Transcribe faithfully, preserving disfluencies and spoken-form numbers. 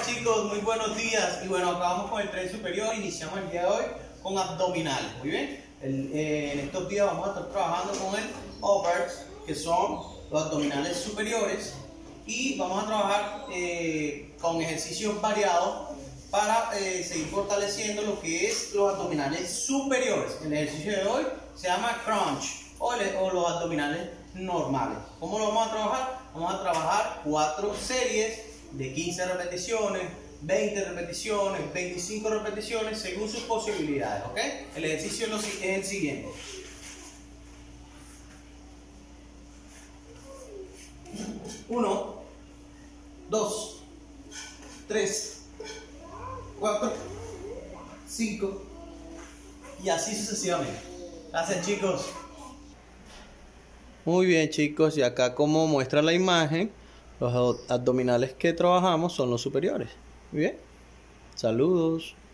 chicos, muy buenos días. Y bueno, acabamos con el tren superior. Iniciamos el día de hoy con abdominales. Muy bien. El, eh, en estos días vamos a estar trabajando con el overs, que son los abdominales superiores. Y vamos a trabajar eh, con ejercicios variados para eh, seguir fortaleciendo lo que es los abdominales superiores. El ejercicio de hoy se llama crunch o, el, o los abdominales normales. ¿Cómo lo vamos a trabajar? Vamos a trabajar cuatro series de quince repeticiones, veinte repeticiones, veinticinco repeticiones según sus posibilidades, ¿ok? El ejercicio es el siguiente. Uno, dos, tres, cuatro, cinco y así sucesivamente. Gracias, chicos. Muy bien, chicos, y acá como muestra la imagen, los abdominales que trabajamos son los superiores. Muy bien. Saludos.